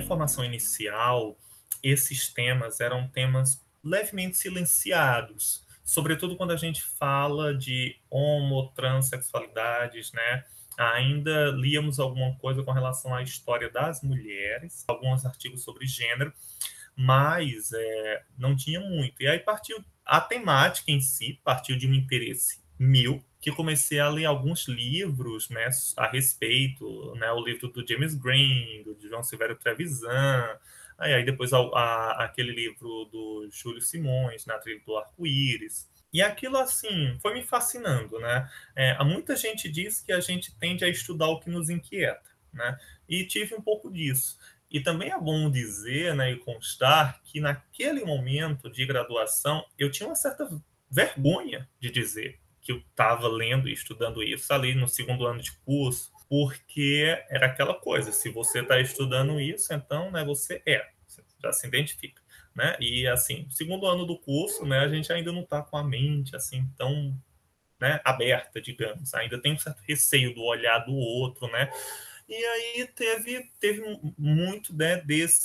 formação inicial, esses temas eram temas levemente silenciados, sobretudo quando a gente fala de homotransexualidades, né? Ainda líamos alguma coisa com relação à história das mulheres, alguns artigos sobre gênero, mas não tinha muito. E aí partiu a temática em si, partiu de um interesse meu, que comecei a ler alguns livros, né, a respeito, né, o livro do James Green, do João Silvério Trevisan, aí depois aquele livro do Júlio Simões, Na Trilha do Arco-Íris. E aquilo, assim, foi me fascinando, né? Muita gente diz que a gente tende a estudar o que nos inquieta, né? E tive um pouco disso. E também é bom dizer, né, e constar que naquele momento de graduação eu tinha uma certa vergonha de dizer que eu estava lendo e estudando isso ali no segundo ano de curso, porque era aquela coisa, se você está estudando isso, então, né, você já se identifica, né? E assim, segundo ano do curso, né, a gente ainda não está com a mente assim tão, né, aberta, digamos, ainda tem um certo receio do olhar do outro, né? E aí teve muito, né,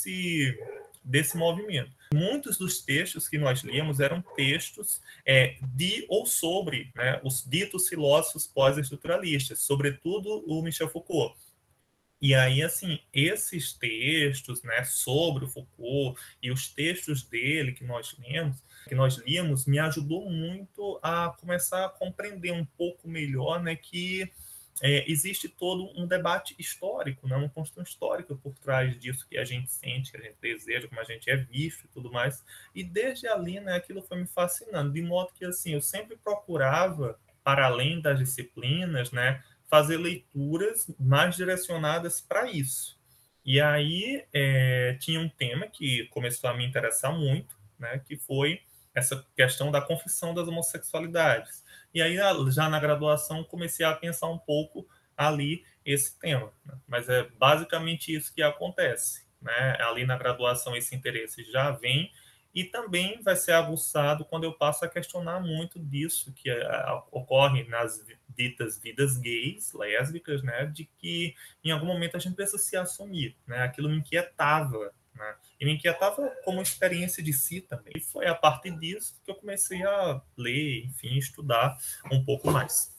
desse movimento. Muitos dos textos que nós líamos eram textos de ou sobre, né, os ditos filósofos pós-estruturalistas, sobretudo o Michel Foucault. E aí, assim, esses textos, né, sobre o Foucault e os textos dele que nós líamos, me ajudou muito a começar a compreender um pouco melhor, né, que existe todo um debate histórico, né, uma construção histórica por trás disso que a gente sente, que a gente deseja, como a gente é visto e tudo mais. E desde ali, né, aquilo foi me fascinando, de modo que, assim, eu sempre procurava, para além das disciplinas, né, fazer leituras mais direcionadas para isso. E aí tinha um tema que começou a me interessar muito, né, que foi essa questão da confissão das homossexualidades. E aí, já na graduação, comecei a pensar um pouco ali esse tema, né? Mas é basicamente isso que acontece, né? Ali na graduação, esse interesse já vem e também vai ser aguçado quando eu passo a questionar muito disso que ocorre nas ditas vidas gays, lésbicas, né? De que em algum momento a gente precisa se assumir, né? Aquilo me inquietava, né? E me inquietava como experiência de si também. E foi a partir disso que eu comecei a ler, enfim, estudar um pouco mais.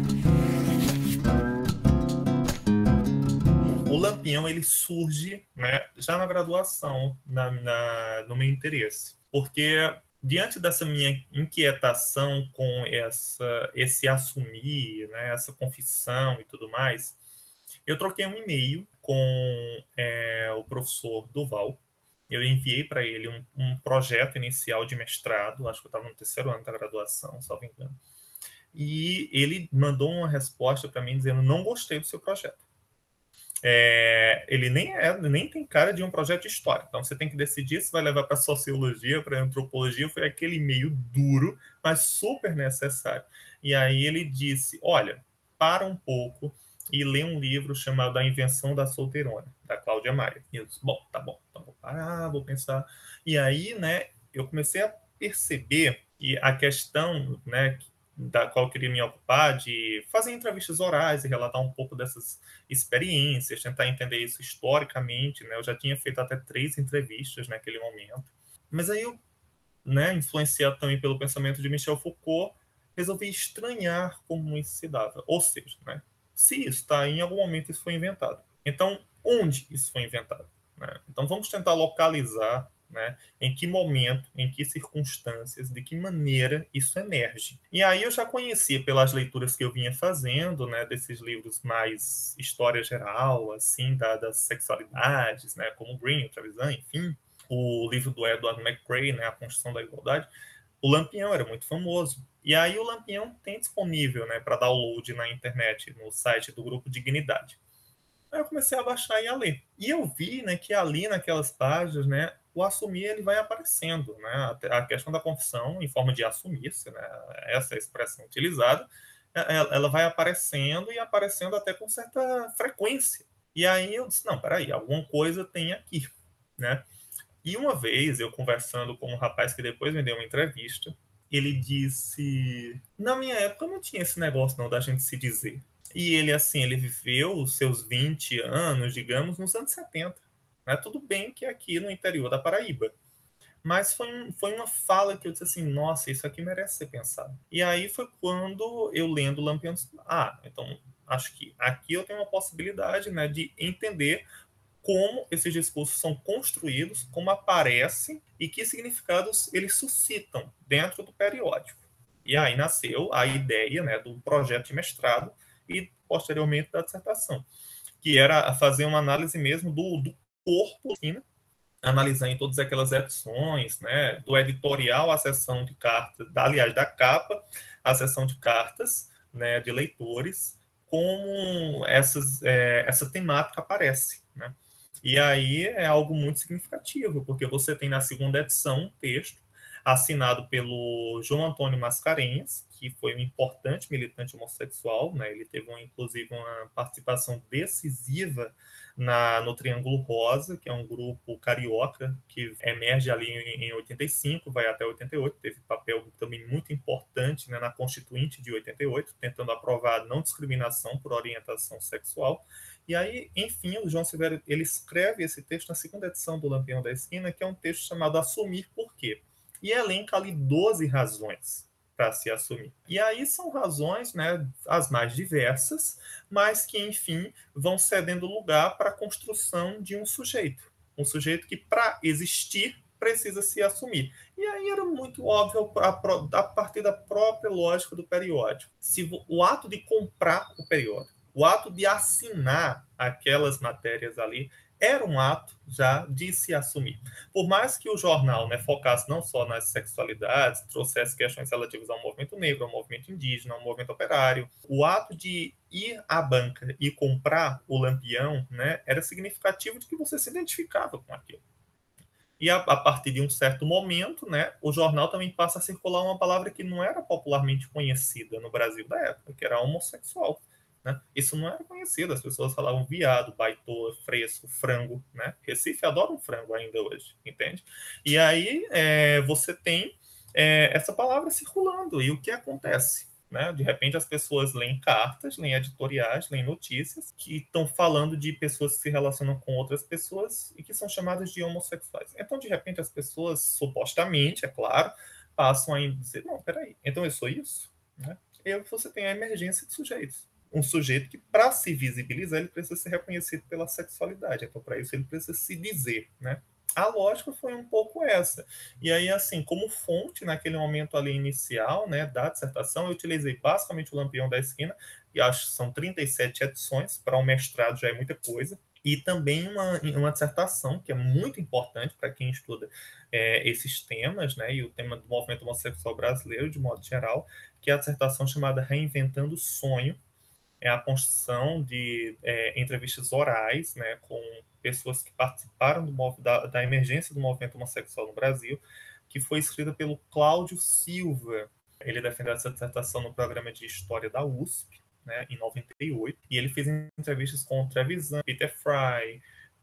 O Lampião ele surge, né, já na graduação, no meu interesse, porque diante dessa minha inquietação com esse assumir, né, essa confissão e tudo mais, eu troquei um e-mail com o professor Duval. Eu enviei para ele um projeto inicial de mestrado, acho que eu estava no terceiro ano da graduação, se não me engano. E ele mandou uma resposta para mim dizendo: não gostei do seu projeto. Ele nem tem cara de um projeto de história. Então você tem que decidir se vai levar para sociologia, para antropologia. Foi aquele meio duro, mas super necessário. E aí ele disse: olha, para um pouco e lê um livro chamado A Invenção da Solteirona, da Cláudia Maia. E eu disse: bom, tá bom, então vou parar, vou pensar. E aí, né, eu comecei a perceber que a questão, né, da qual eu queria me ocupar, de fazer entrevistas orais e relatar um pouco dessas experiências, tentar entender isso historicamente, né? Eu já tinha feito até 3 entrevistas naquele momento. Mas aí eu, né, influenciado também pelo pensamento de Michel Foucault, resolvi estranhar como isso se dava. Ou seja, né, se isso está em algum momento isso foi inventado. Então, onde isso foi inventado? Né? Então, vamos tentar localizar, né, em que momento, em que circunstâncias, de que maneira isso emerge. E aí eu já conhecia pelas leituras que eu vinha fazendo, né, desses livros mais história geral, assim, das sexualidades, né, como Green, o Trevisan, enfim, o livro do Edward McCrae, né, A Construção da Igualdade. O Lampião era muito famoso. E aí o Lampião tem disponível, né, para download na internet, no site do Grupo Dignidade. Aí eu comecei a baixar e a ler. E eu vi, né, que ali naquelas páginas, né, o assumir ele vai aparecendo, né? A questão da confissão em forma de assumir-se, né? Essa é a expressão utilizada, ela vai aparecendo e aparecendo até com certa frequência. E aí eu disse, não, peraí, alguma coisa tem aqui, né? E uma vez eu conversando com um rapaz que depois me deu uma entrevista, ele disse: na minha época não tinha esse negócio não da gente se dizer. E ele, assim, ele viveu os seus 20 anos, digamos, nos anos 70. Né? Tudo bem que é aqui no interior da Paraíba, mas foi uma fala que eu disse assim, nossa, isso aqui merece ser pensado. E aí foi quando eu lendo Lampião, então acho que aqui eu tenho uma possibilidade, né, de entender como esses discursos são construídos, como aparecem e que significados eles suscitam dentro do periódico. E aí nasceu a ideia, né, do projeto de mestrado e posteriormente da dissertação, que era fazer uma análise mesmo do corpo, né, analisar em todas aquelas edições, né, do editorial à seção de cartas, aliás, da capa à seção de cartas, né, de leitores, como essa temática aparece, né? E aí é algo muito significativo, porque você tem na segunda edição um texto assinado pelo João Antônio Mascarenhas, que foi um importante militante homossexual, né? Ele teve, inclusive, uma participação decisiva no Triângulo Rosa, que é um grupo carioca que emerge ali em 85, vai até 88, teve papel também muito importante, né, na Constituinte de 88, tentando aprovar a não discriminação por orientação sexual. E aí, enfim, o João Silvério, ele escreve esse texto na segunda edição do Lampião da Esquina, que é um texto chamado Assumir Por Quê? E elenca ali 12 razões para se assumir. E aí são razões, né, as mais diversas, mas que, enfim, vão cedendo lugar para a construção de um sujeito. Um sujeito que, para existir, precisa se assumir. E aí era muito óbvio a partir da própria lógica do periódico. Se o ato de comprar o periódico, o ato de assinar aquelas matérias ali, era um ato já de se assumir. Por mais que o jornal, né, focasse não só nas sexualidades, trouxesse questões relativas ao movimento negro, ao movimento indígena, ao movimento operário, o ato de ir à banca e comprar o Lampião, né, era significativo de que você se identificava com aquilo. E a partir de um certo momento, né, o jornal também passa a circular uma palavra que não era popularmente conhecida no Brasil da época, que era homossexual. Né? Isso não era conhecido, as pessoas falavam viado, baitoa, fresco, frango. Né? Recife adora um frango ainda hoje, entende? E aí você tem essa palavra circulando, e o que acontece? Né? De repente as pessoas leem cartas, leem editoriais, leem notícias que estão falando de pessoas que se relacionam com outras pessoas e que são chamadas de homossexuais. Então, de repente, as pessoas, supostamente, é claro, passam a dizer, não, peraí, então eu sou isso? Né? E aí você tem a emergência de sujeitos. Um sujeito que, para se visibilizar, ele precisa ser reconhecido pela sexualidade. Então, para isso, ele precisa se dizer, né? A lógica foi um pouco essa. E aí, assim, como fonte, naquele momento ali inicial, né, da dissertação, eu utilizei basicamente o Lampião da Esquina, e acho que são 37 edições, para um mestrado já é muita coisa, e também uma dissertação que é muito importante para quem estuda esses temas, né, e o tema do movimento homossexual brasileiro, de modo geral, que é a dissertação chamada Reinventando o Sonho, é a construção de entrevistas orais, né, com pessoas que participaram da emergência do movimento homossexual no Brasil, que foi escrita pelo Cláudio Silva. Ele defendeu essa dissertação no programa de História da USP, né, em 98, e ele fez entrevistas com o Trevisan, Peter Fry,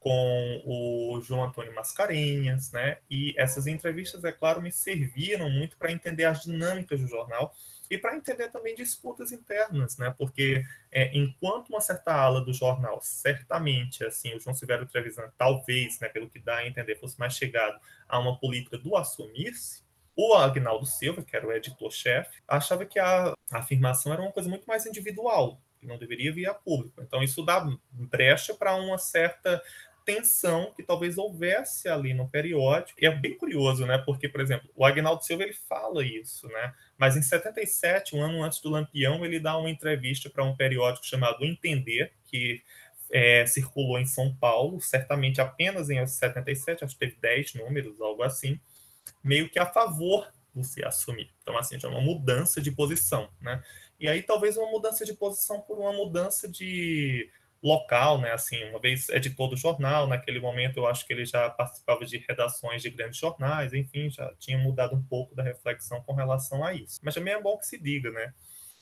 com o João Antônio Mascarenhas, né, e essas entrevistas, é claro, me serviram muito para entender as dinâmicas do jornal e para entender também disputas internas, né, porque enquanto uma certa ala do jornal, certamente, assim, o João Silvério Trevisan, talvez, né, pelo que dá a entender, fosse mais chegado a uma política do assumir-se, o Agnaldo Silva, que era o editor-chefe, achava que a afirmação era uma coisa muito mais individual, que não deveria vir a público. Então, isso dá brecha para uma certa tensão que talvez houvesse ali no periódico. E é bem curioso, né? Porque, por exemplo, o Agnaldo Silva ele fala isso, né? Mas em 77, um ano antes do Lampião, ele dá uma entrevista para um periódico chamado Entender, que circulou em São Paulo, certamente apenas em 77, acho que teve 10 números, algo assim, meio que a favor do se assumir. Então, assim, já é uma mudança de posição, né? E aí, talvez uma mudança de posição por uma mudança de local, né? Assim, uma vez editor do jornal, naquele momento eu acho que ele já participava de redações de grandes jornais, enfim, já tinha mudado um pouco da reflexão com relação a isso. Mas também é bom que se diga, né?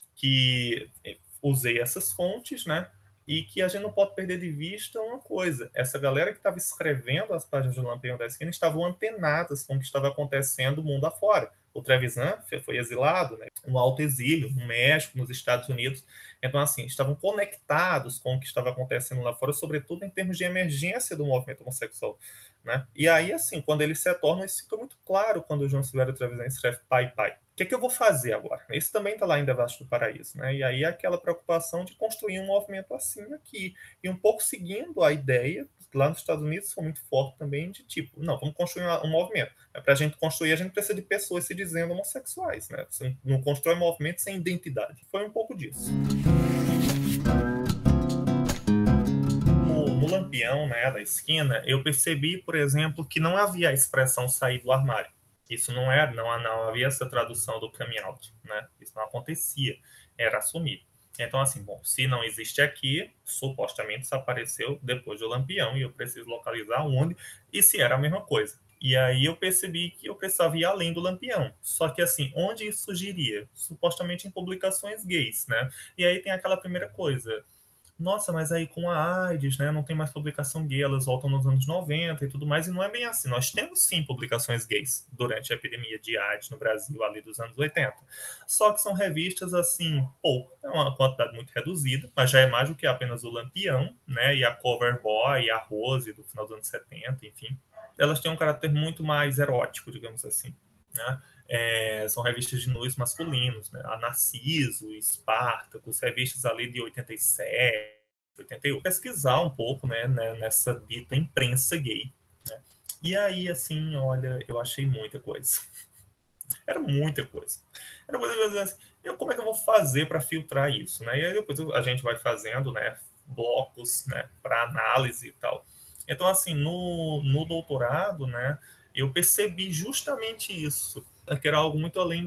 Que usei essas fontes, né? E que a gente não pode perder de vista uma coisa. Essa galera que estava escrevendo as páginas do Lampião da Esquina estavam antenadas com o que estava acontecendo mundo afora. o Trevisan foi exilado, né, um alto exílio no México, nos Estados Unidos. Então, assim, estavam conectados com o que estava acontecendo lá fora, sobretudo em termos de emergência do movimento homossexual, né? E aí, assim, quando eles se retornam, isso fica muito claro quando o João Silvério Trevisan escreve Pai, Pai. O que eu vou fazer agora? Esse também está lá em Devasto do Paraíso, né? E aí aquela preocupação de construir um movimento assim aqui, e um pouco seguindo a ideia, lá nos Estados Unidos foi muito forte também, de tipo, não, vamos construir um movimento. Para a gente construir, a gente precisa de pessoas se dizendo homossexuais, né? Você não constrói movimento sem identidade. Foi um pouco disso. No Lampião, né, da esquina, eu percebi, por exemplo, que não havia a expressão sair do armário. Isso não era, não havia essa tradução do coming out, né? Isso não acontecia, era assumir. Então, assim, bom, se não existe aqui, supostamente isso apareceu depois do Lampião e eu preciso localizar onde e se era a mesma coisa. E aí eu percebi que eu precisava ir além do Lampião. Só que, assim, onde isso surgiria? Supostamente em publicações gays, né? E aí tem aquela primeira coisa. Nossa, mas aí com a AIDS, né, não tem mais publicação gay, elas voltam nos anos 90 e tudo mais, e não é bem assim. Nós temos sim publicações gays durante a epidemia de AIDS no Brasil, ali dos anos 80. Só que são revistas, assim, pouco, é uma quantidade muito reduzida, mas já é mais do que apenas o Lampião, né, e a Cover Boy, e a Rose, do final dos anos 70, enfim. Elas têm um caráter muito mais erótico, digamos assim, né? São revistas de nus masculinos, né? A Narciso, Espartacus, revistas ali de 87, 88. Pesquisar um pouco, né, nessa dita imprensa gay, né? E aí, assim, olha, eu achei muita coisa. Era muita coisa. Era coisa assim, como é que eu vou fazer para filtrar isso, né? E aí depois a gente vai fazendo, né, blocos, né, para análise e tal. Então, assim, no doutorado, né, eu percebi justamente isso, que era algo muito além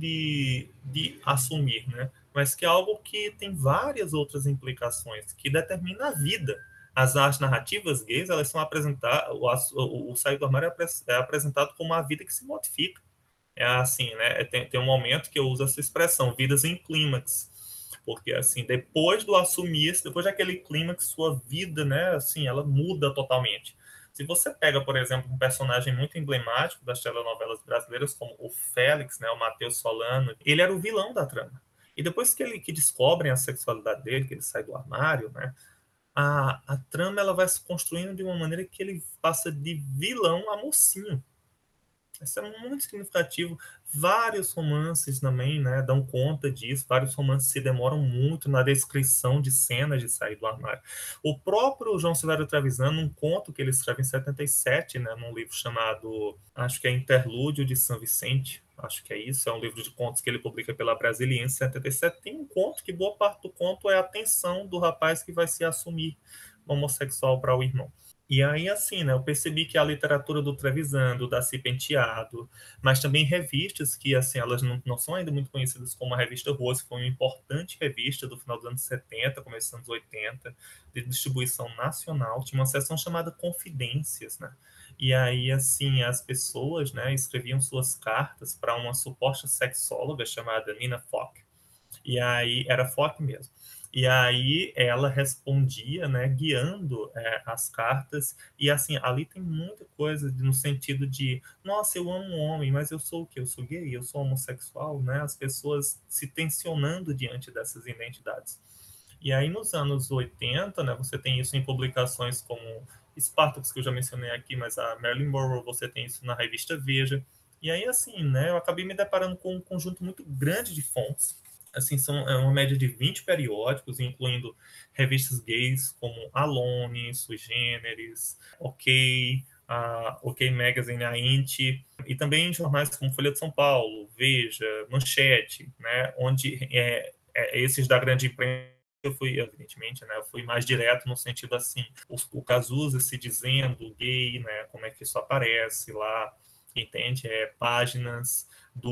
de assumir, né? Mas que é algo que tem várias outras implicações, que determina a vida. As narrativas gays, elas são apresentadas, o sair do armário é apresentado como uma vida que se modifica. É assim, né? Tem um momento que eu uso essa expressão, vidas em clímax. Porque, assim, depois do assumir, depois daquele clímax, sua vida, né, assim, ela muda totalmente. Se você pega, por exemplo, um personagem muito emblemático das telenovelas brasileiras, como o Félix, né, o Matheus Solano, ele era o vilão da trama. E depois que descobrem a sexualidade dele, que ele sai do armário, né, a trama ela vai se construindo de uma maneira que ele passa de vilão a mocinho. Isso é muito significativo. Vários romances também, né, dão conta disso. Vários romances se demoram muito na descrição de cenas de sair do armário. O próprio João Silvério Trevisan, num conto que ele escreve em 77, né, num livro chamado, acho que é Interlúdio de São Vicente, acho que é isso, é um livro de contos que ele publica pela Brasiliense em 77, tem um conto que boa parte do conto é a tensão do rapaz que vai se assumir homossexual para o irmão. E aí, assim, né, eu percebi que a literatura do Trevisan, do Darcy Penteado, mas também revistas que, assim, elas não são ainda muito conhecidas, como a revista Rose, que foi uma importante revista do final dos anos 70, começo dos anos 80, de distribuição nacional, tinha uma seção chamada Confidências, né? E aí, assim, as pessoas, né, escreviam suas cartas para uma suposta sexóloga chamada Nina Fock. E aí, era Fock mesmo. E aí ela respondia, né, guiando as cartas. E assim, ali tem muita coisa no sentido de, nossa, eu amo um homem, mas eu sou o quê? Eu sou gay, eu sou homossexual, né? As pessoas se tensionando diante dessas identidades. E aí nos anos 80, né, você tem isso em publicações como Spartacus, que eu já mencionei aqui, mas a Marilyn Monroe, você tem isso na revista Veja. E aí, assim, né, eu acabei me deparando com um conjunto muito grande de fontes, assim, é uma média de 20 periódicos, incluindo revistas gays como Alone, Sui Generis, OK, a OK Magazine, a Inti, e também jornais como Folha de São Paulo, Veja, Manchete, né, onde esses da grande imprensa eu fui, evidentemente, né, eu fui mais direto no sentido assim, o Cazuza se dizendo gay, né, como é que isso aparece lá, entende? Páginas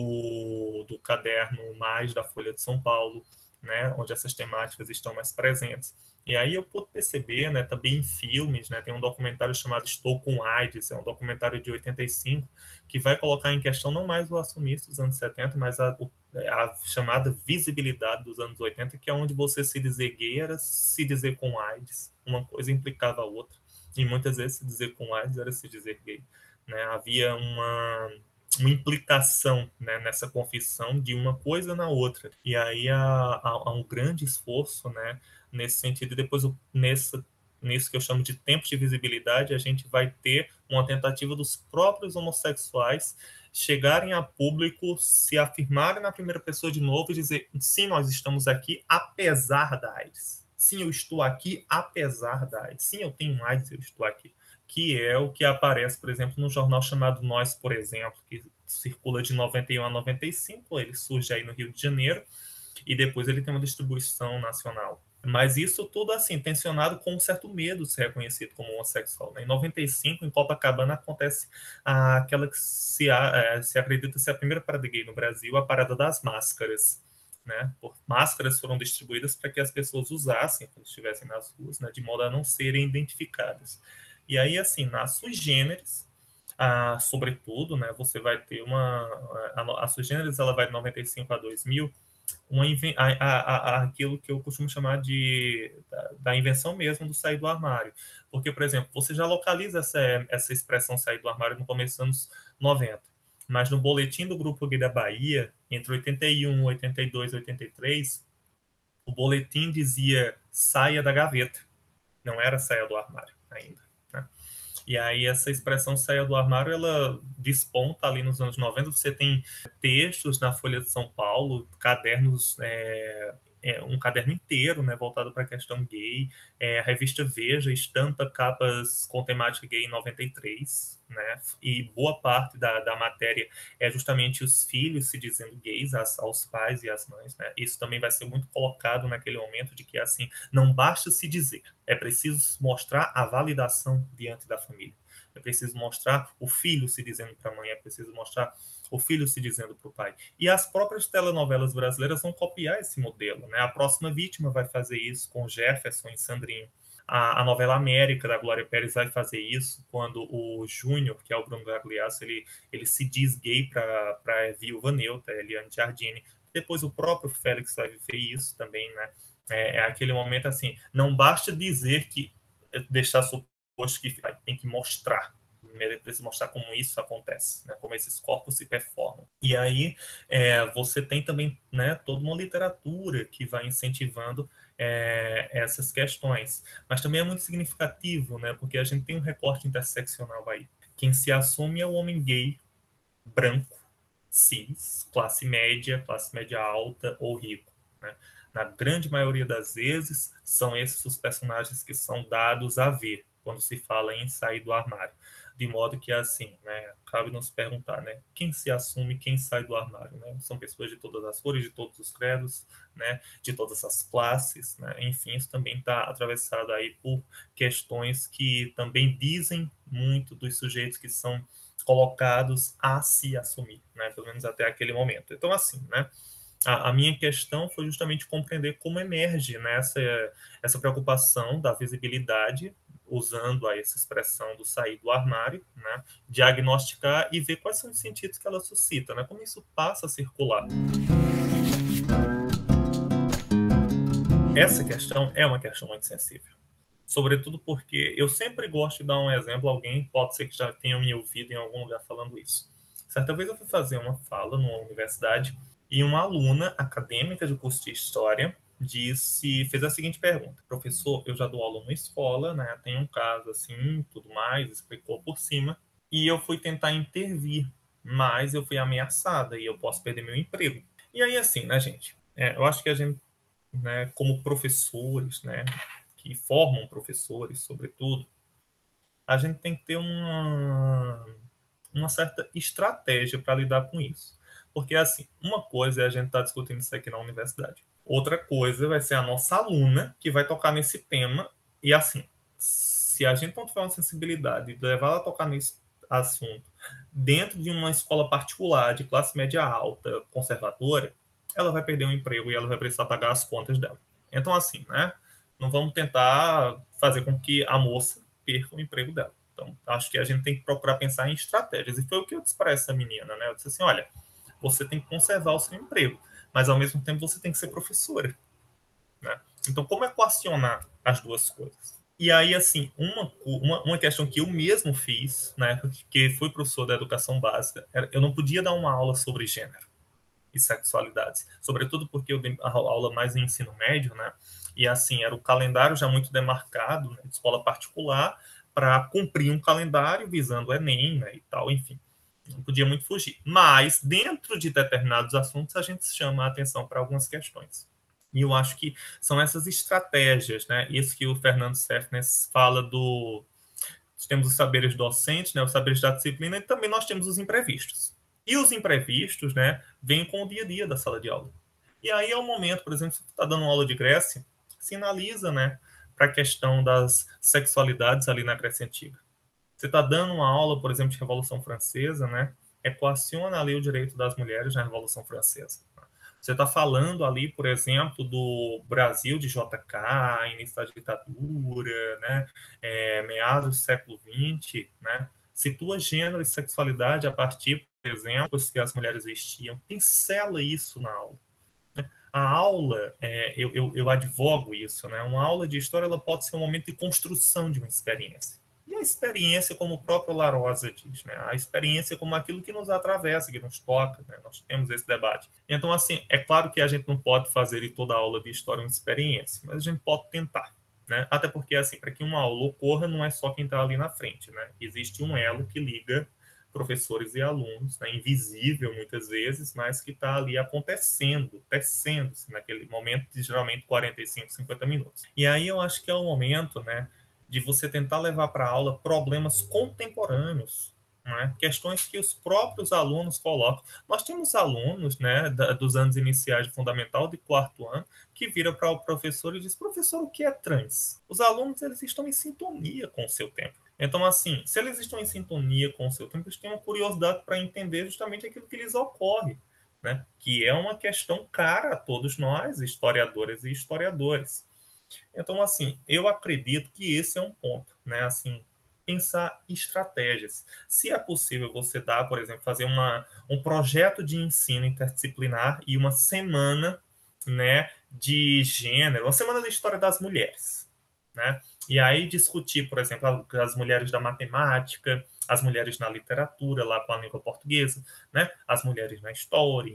do caderno Mais da Folha de São Paulo, né, onde essas temáticas estão mais presentes. E aí eu pude perceber, né, também em filmes, né, tem um documentário chamado Estou com AIDS, é um documentário de 85, que vai colocar em questão não mais o assumista dos anos 70, mas a chamada visibilidade dos anos 80, que é onde você se dizer gay era se dizer com AIDS, uma coisa implicava a outra, e muitas vezes se dizer com AIDS era se dizer gay. Né? Havia uma implicação, né, nessa confissão de uma coisa na outra. E aí há um grande esforço, né, nesse sentido. E depois, nisso que eu chamo de tempos de visibilidade, a gente vai ter uma tentativa dos próprios homossexuais chegarem a público, se afirmarem na primeira pessoa de novo e dizer: sim, nós estamos aqui apesar da AIDS. Sim, eu estou aqui apesar da AIDS. Sim, eu tenho AIDS, eu estou aqui. Que é o que aparece, por exemplo, no jornal chamado Nós, por exemplo, que circula de 91 a 95, ele surge aí no Rio de Janeiro, e depois ele tem uma distribuição nacional. Mas isso tudo, assim, tensionado com um certo medo de ser reconhecido como homossexual, né? Em 95, em Copacabana, acontece aquela que se acredita ser a primeira parada gay no Brasil, a parada das máscaras. Né? Máscaras foram distribuídas para que as pessoas usassem quando estivessem nas ruas, né? De modo a não serem identificadas. E aí, assim, na sui generis, sobretudo, né, você vai ter a sui generis, ela vai de 95 a 2000, aquilo que eu costumo chamar da invenção mesmo do sair do armário. Porque, por exemplo, você já localiza essa expressão sair do armário no começo dos anos 90. Mas no boletim do Grupo Gay da Bahia, entre 81, 82 e 83, o boletim dizia saia da gaveta, não era saia do armário ainda. Né? E aí essa expressão saia do armário, ela desponta ali nos anos 90. Você tem textos na Folha de São Paulo, cadernos, um caderno inteiro, né, voltado para a questão gay. A revista Veja estampa capas com temática gay em 93, né, e boa parte da matéria é justamente os filhos se dizendo gays aos pais e às mães, né. Isso também vai ser muito colocado naquele momento de que, assim, não basta se dizer, é preciso mostrar a validação diante da família. É preciso mostrar o filho se dizendo para a mãe, é preciso mostrar o filho se dizendo para o pai. E as próprias telenovelas brasileiras vão copiar esse modelo. Né? A Próxima Vítima vai fazer isso com Jefferson e Sandrinho. A novela América, da Glória Pérez, vai fazer isso quando o Júnior, que é o Bruno Gagliasso, ele se diz gay para a viúva neutra, Eliane Giardini. Depois o próprio Félix vai viver isso também, né? É aquele momento assim, não basta dizer que deixar suposto que tem que mostrar, precisa mostrar como isso acontece, né? Como esses corpos se performam. E aí você tem também, né, toda uma literatura que vai incentivando essas questões. Mas também é muito significativo, né, porque a gente tem um recorte interseccional aí. Quem se assume é o homem gay, branco, cis, classe média alta ou rico. Né? Na grande maioria das vezes, são esses os personagens que são dados a ver quando se fala em sair do armário. De modo que, assim, né, cabe nos perguntar, né, quem se assume, quem sai do armário, né? São pessoas de todas as cores, de todos os credos, né, de todas as classes, né? Enfim, isso também está atravessado aí por questões que também dizem muito dos sujeitos que são colocados a se assumir, né? Pelo menos até aquele momento. Então, assim, né, a minha questão foi justamente compreender como emerge, né, essa preocupação da visibilidade, usando essa expressão do sair do armário, né, diagnosticar e ver quais são os sentidos que ela suscita, né, como isso passa a circular. Essa questão é uma questão muito sensível, sobretudo porque eu sempre gosto de dar um exemplo, alguém pode ser que já tenha me ouvido em algum lugar falando isso. Certa vez eu fui fazer uma fala numa universidade e uma aluna acadêmica de curso de História fez a seguinte pergunta: professor, eu já dou aula numa escola, né, tem um caso assim, tudo mais, explicou por cima, e eu fui tentar intervir, mas eu fui ameaçada e eu posso perder meu emprego. E aí, assim, né, gente, eu acho que a gente, né, como professores, né, que formam professores, sobretudo, a gente tem que ter uma certa estratégia para lidar com isso. Porque, assim, uma coisa é a gente estar discutindo isso aqui na universidade. Outra coisa vai ser a nossa aluna que vai tocar nesse tema. E, assim, se a gente não tiver uma sensibilidade de levar ela a tocar nesse assunto dentro de uma escola particular de classe média alta, conservadora, ela vai perder o emprego e ela vai precisar pagar as contas dela. Então, assim, né? Não vamos tentar fazer com que a moça perca o emprego dela. Então, acho que a gente tem que procurar pensar em estratégias. E foi o que eu disse para essa menina, né? Eu disse assim, olha, você tem que conservar o seu emprego, mas ao mesmo tempo você tem que ser professora, né? Então, como equacionar as duas coisas? E aí, assim, uma questão que eu mesmo fiz, né, que fui professor da educação básica, eu não podia dar uma aula sobre gênero e sexualidades, sobretudo porque eu dei a aula mais em ensino médio, né, e assim, era o calendário já muito demarcado, né, de escola particular, para cumprir um calendário visando o Enem, né, e tal, enfim. Não podia muito fugir. Mas, dentro de determinados assuntos, a gente chama a atenção para algumas questões. E eu acho que são essas estratégias, né? Isso que o Fernando Cefnes fala do... Temos os saberes docentes, né? Os saberes da disciplina, e também nós temos os imprevistos. E os imprevistos, né? Vêm com o dia a dia da sala de aula. E aí é o momento, por exemplo, se você está dando uma aula de Grécia, sinaliza, né? Para a questão das sexualidades ali na Grécia Antiga. Você está dando uma aula, por exemplo, de Revolução Francesa, né? Equaciona ali o direito das mulheres na Revolução Francesa. Você está falando ali, por exemplo, do Brasil de JK, início da ditadura, né? Meados do século XX, né? Situa gênero e sexualidade a partir, por exemplo, que as mulheres vestiam. Pincela isso na aula. A aula, eu advogo isso, né? Uma aula de história ela pode ser um momento de construção de uma experiência. E a experiência, como o próprio Larosa diz, né? A experiência como aquilo que nos atravessa, que nos toca, né? Nós temos esse debate. Então, assim, é claro que a gente não pode fazer de toda aula de história uma experiência, mas a gente pode tentar, né? Até porque, assim, para que uma aula ocorra, não é só quem está ali na frente, né? Existe um elo que liga professores e alunos, né, invisível muitas vezes, mas que está ali acontecendo, tecendo-se naquele momento de geralmente 45, 50 minutos. E aí eu acho que é o momento, né, de você tentar levar para a aula problemas contemporâneos, né, questões que os próprios alunos colocam. Nós temos alunos, né, dos anos iniciais de fundamental, de quarto ano, que vira para o professor e diz: professor, o que é trans? Os alunos eles estão em sintonia com o seu tempo. Então, assim, se eles estão em sintonia com o seu tempo, eles têm uma curiosidade para entender justamente aquilo que lhes ocorre, né? Que é uma questão cara a todos nós, historiadoras e historiadores. Então, assim, eu acredito que esse é um ponto, né? Assim, pensar estratégias. Se é possível você dar, por exemplo, fazer um projeto de ensino interdisciplinar e uma semana, né, de gênero, uma semana da história das mulheres, né? E aí discutir, por exemplo, as mulheres da matemática, as mulheres na literatura, lá com a língua portuguesa, né? As mulheres na história,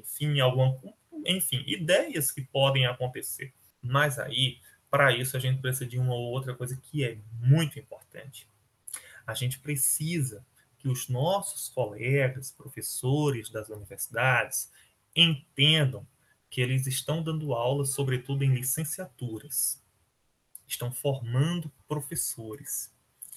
enfim, ideias que podem acontecer. Mas aí, para isso, a gente precisa de uma ou outra coisa que é muito importante. A gente precisa que os nossos colegas, professores das universidades, entendam que eles estão dando aula, sobretudo em licenciaturas, estão formando professores.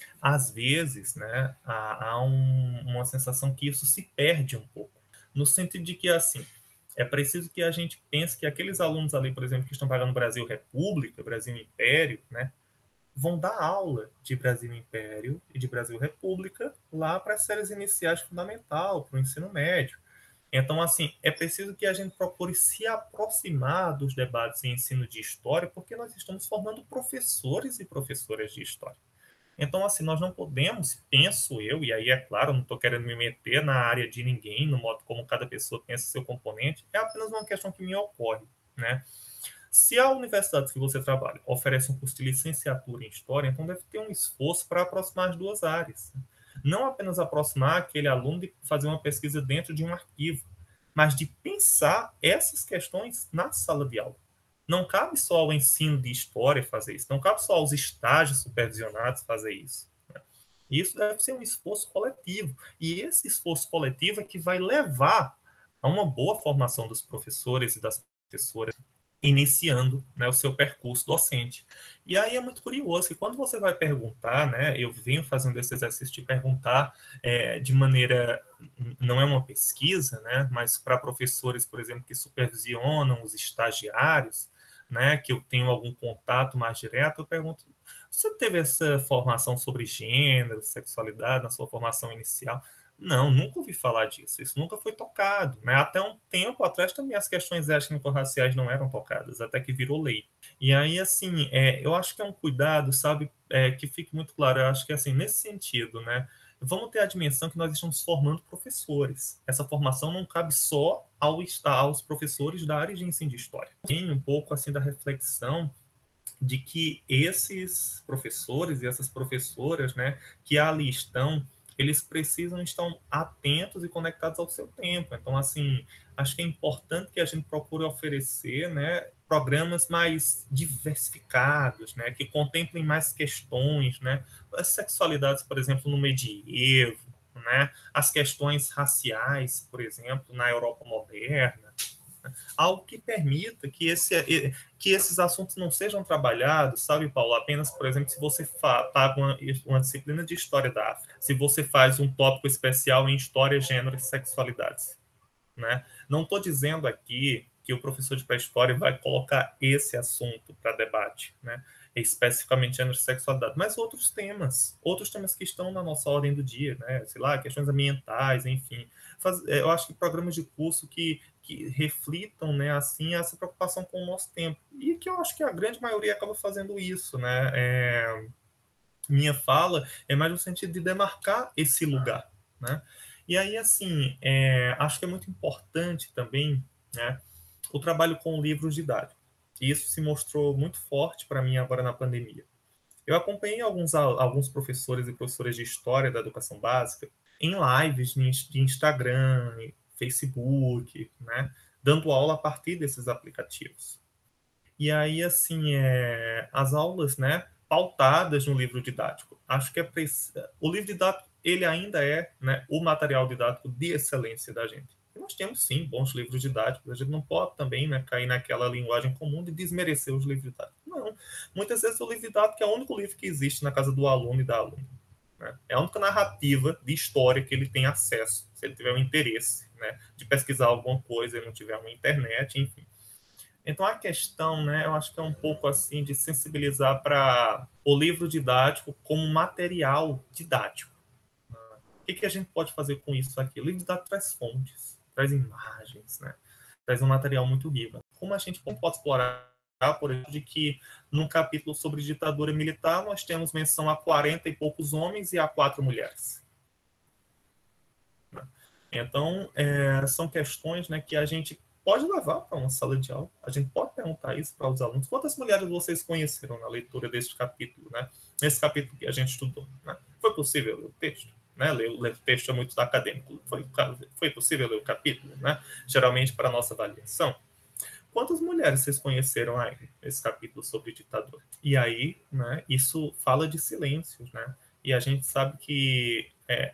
Às vezes, né, há uma sensação que isso se perde um pouco, no sentido de que, assim, é preciso que a gente pense que aqueles alunos ali, por exemplo, que estão pagando Brasil República, Brasil Império, né, vão dar aula de Brasil Império e de Brasil República lá para as séries iniciais fundamental, para o ensino médio. Então, assim, é preciso que a gente procure se aproximar dos debates em ensino de história, porque nós estamos formando professores e professoras de história. Então, assim, nós não podemos, penso eu, e aí é claro, não estou querendo me meter na área de ninguém, no modo como cada pessoa pensa seu componente, é apenas uma questão que me ocorre, né? Se a universidade que você trabalha oferece um curso de licenciatura em História, então deve ter um esforço para aproximar as duas áreas. Não apenas aproximar aquele aluno de fazer uma pesquisa dentro de um arquivo, mas de pensar essas questões na sala de aula. Não cabe só ao ensino de História fazer isso, não cabe só aos estágios supervisionados fazer isso. Isso deve ser um esforço coletivo. E esse esforço coletivo é que vai levar a uma boa formação dos professores e das professoras iniciando, né, o seu percurso docente. E aí é muito curioso que quando você vai perguntar, né, eu venho fazendo esse exercício de perguntar de maneira, não é uma pesquisa, né, mas para professores, por exemplo, que supervisionam os estagiários, né, que eu tenho algum contato mais direto, eu pergunto: você teve essa formação sobre gênero, sexualidade na sua formação inicial? Não, nunca ouvi falar disso. Isso nunca foi tocado, né? Até um tempo atrás também as questões étnico-raciais não eram tocadas, até que virou lei. E aí, assim, eu acho que é um cuidado, sabe, que fique muito claro. Eu acho que, assim, nesse sentido, né? Vamos ter a dimensão que nós estamos formando professores. Essa formação não cabe só aos professores da área de ensino de história. Tem um pouco, assim, da reflexão de que esses professores e essas professoras, né, que ali estão, eles precisam estar atentos e conectados ao seu tempo. Então, assim, acho que é importante que a gente procure oferecer, né, programas mais diversificados, né, que contemplem mais questões, né, as sexualidades, por exemplo, no medievo, né, as questões raciais, por exemplo, na Europa moderna, algo que permita que esses assuntos não sejam trabalhados, sabe, Paulo? Apenas, por exemplo, se você paga uma disciplina de História da África, se você faz um tópico especial em História, Gênero e Sexualidades, né? Não estou dizendo aqui que o professor de pré-história vai colocar esse assunto para debate, né? Especificamente gênero e sexualidade, mas outros temas que estão na nossa ordem do dia, né? Sei lá, questões ambientais, enfim. Eu acho que programas de curso que reflitam, né, assim, essa preocupação com o nosso tempo. E que eu acho que a grande maioria acaba fazendo isso, né? Minha fala é mais no sentido de demarcar esse lugar, né? E aí, assim, acho que é muito importante também, né, o trabalho com livros didáticos. E isso se mostrou muito forte para mim agora na pandemia. Eu acompanhei alguns professores e professoras de história da educação básica em lives de Instagram, Facebook, né, dando aula a partir desses aplicativos. E aí, assim, as aulas, né, pautadas no livro didático. Acho que o livro didático, ele ainda é, né, o material didático de excelência da gente. E nós temos, sim, bons livros didáticos. A gente não pode também, né, cair naquela linguagem comum de desmerecer os livros didáticos. Não. Muitas vezes o livro didático é o único livro que existe na casa do aluno e da aluna. Né? É a única narrativa de história que ele tem acesso, se ele tiver um interesse, né, de pesquisar alguma coisa e não tiver uma internet, enfim. Então a questão, né, eu acho que é um pouco assim de sensibilizar para o livro didático como material didático. O que a gente pode fazer com isso aqui? O livro didático traz fontes, traz imagens, né? Traz um material muito rico. Como a gente pode explorar, por exemplo, de que num capítulo sobre ditadura militar nós temos menção a 40 e poucos homens e a 4 mulheres. Então, são questões, né, que a gente pode levar para uma sala de aula. A gente pode perguntar isso para os alunos. Quantas mulheres vocês conheceram na leitura deste capítulo, né? Nesse capítulo que a gente estudou, né? Foi possível ler o texto? Né? Ler o texto é muito acadêmico. Foi possível ler o capítulo, né? Geralmente para a nossa avaliação. Quantas mulheres vocês conheceram aí nesse capítulo sobre ditadura? E aí, né, isso fala de silêncios, né? E a gente sabe que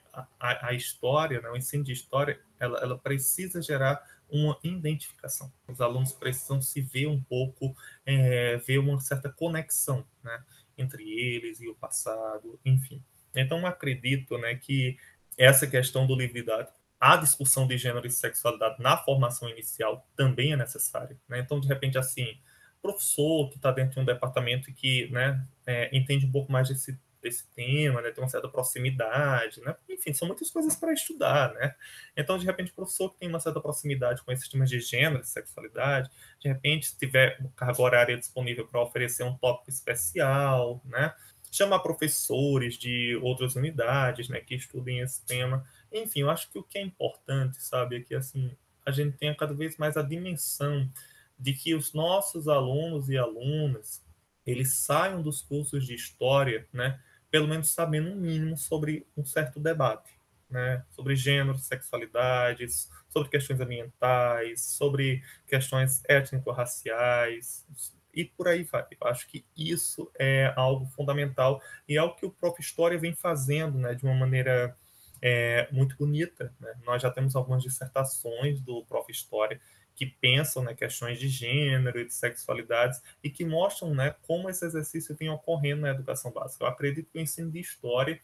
a história, né, o ensino de história, ela precisa gerar uma identificação. Os alunos precisam se ver um pouco, ver uma certa conexão, né, entre eles e o passado, enfim. Então, acredito, né, que essa questão do livro didático, a discussão de gênero e sexualidade na formação inicial também é necessária. Né? Então, de repente, assim, professor que está dentro de um departamento e que, né, entende um pouco mais desse tema, né, tem uma certa proximidade, né? Enfim, são muitas coisas para estudar, né? Então, de repente, o professor que tem uma certa proximidade com esses temas de gênero e sexualidade, de repente, se tiver carga horária disponível para oferecer um tópico especial, né? Chamar professores de outras unidades, né, que estudem esse tema. Enfim, eu acho que o que é importante, sabe, é que assim, a gente tenha cada vez mais a dimensão de que os nossos alunos e alunas, eles saiam dos cursos de história, né, pelo menos sabendo um mínimo sobre um certo debate, né, sobre gênero, sexualidades, sobre questões ambientais, sobre questões étnico-raciais, e por aí vai. Eu acho que isso é algo fundamental e é o que o próprio História vem fazendo, né, de uma maneira muito bonita. Né? Nós já temos algumas dissertações do Prof. História que pensam, né, questões de gênero e de sexualidades e que mostram, né, como esse exercício vem ocorrendo na educação básica. Eu acredito que o ensino de História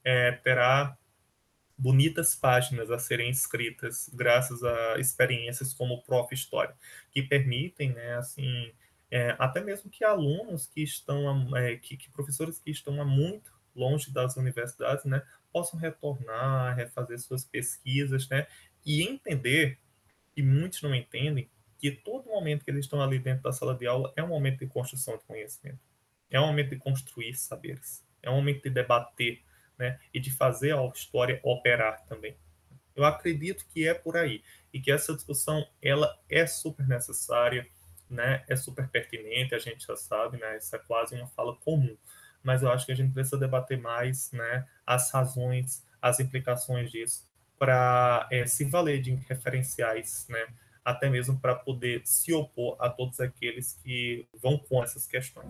terá bonitas páginas a serem escritas graças a experiências como o Prof. História, que permitem, né, assim, até mesmo que alunos que estão, que professores que estão há muito longe das universidades, né, possam retornar, refazer suas pesquisas, né, e entender, e muitos não entendem, que todo momento que eles estão ali dentro da sala de aula é um momento de construção de conhecimento, é um momento de construir saberes, é um momento de debater, né, e de fazer a história operar também. Eu acredito que é por aí e que essa discussão ela é super necessária. né, é super pertinente, a gente já sabe, né, isso é quase uma fala comum, mas eu acho que a gente precisa debater mais, né, as razões, as implicações disso, para se valer de referenciais, né, até mesmo para poder se opor a todos aqueles que vão com essas questões.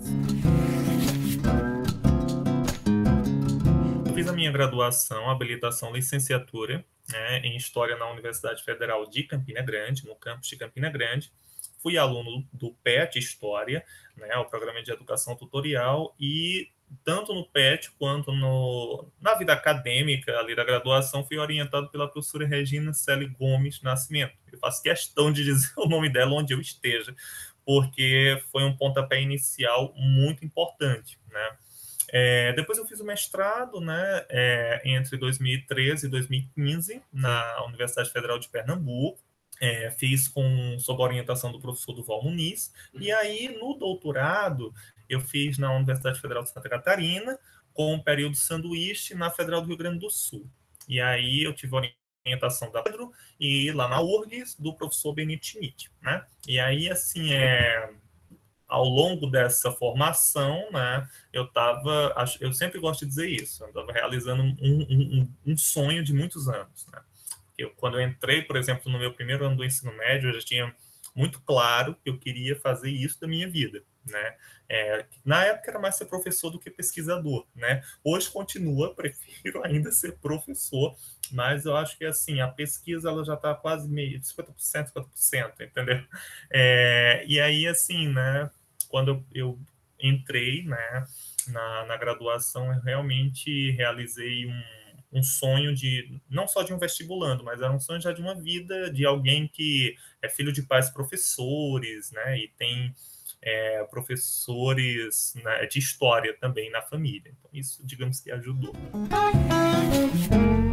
Eu fiz a minha graduação, habilitação, licenciatura, né, em História na Universidade Federal de Campina Grande, no campus de Campina Grande. Fui aluno do PET História, né, o Programa de Educação Tutorial, e tanto no PET quanto na vida acadêmica ali da graduação, fui orientado pela professora Regina Celi Gomes Nascimento. Eu faço questão de dizer o nome dela onde eu esteja, porque foi um pontapé inicial muito importante, né? Depois eu fiz o mestrado, né, entre 2013 e 2015 na Universidade Federal de Pernambuco. Fiz sob a orientação do professor Duval Muniz. E aí, no doutorado, eu fiz na Universidade Federal de Santa Catarina, com um período sanduíche na Federal do Rio Grande do Sul. E aí eu tive a orientação da Pedro e lá na URGS do professor Benito Schmidt, né? E aí, assim, ao longo dessa formação, né, eu sempre gosto de dizer isso, eu estava realizando um sonho de muitos anos, né? Quando eu entrei, por exemplo, no meu primeiro ano do ensino médio, eu já tinha muito claro que eu queria fazer isso da minha vida, né? Na época era mais ser professor do que pesquisador, né? Hoje continua, prefiro ainda ser professor, mas eu acho que assim a pesquisa ela já está quase meio 50%, 50%, entendeu? E aí assim, né? Quando eu entrei, né, na graduação, eu realmente realizei um sonho de não só de um vestibulando, mas era um sonho já de uma vida de alguém que é filho de pais professores, né, e tem professores, né, de história também na família. Então, isso, digamos que ajudou.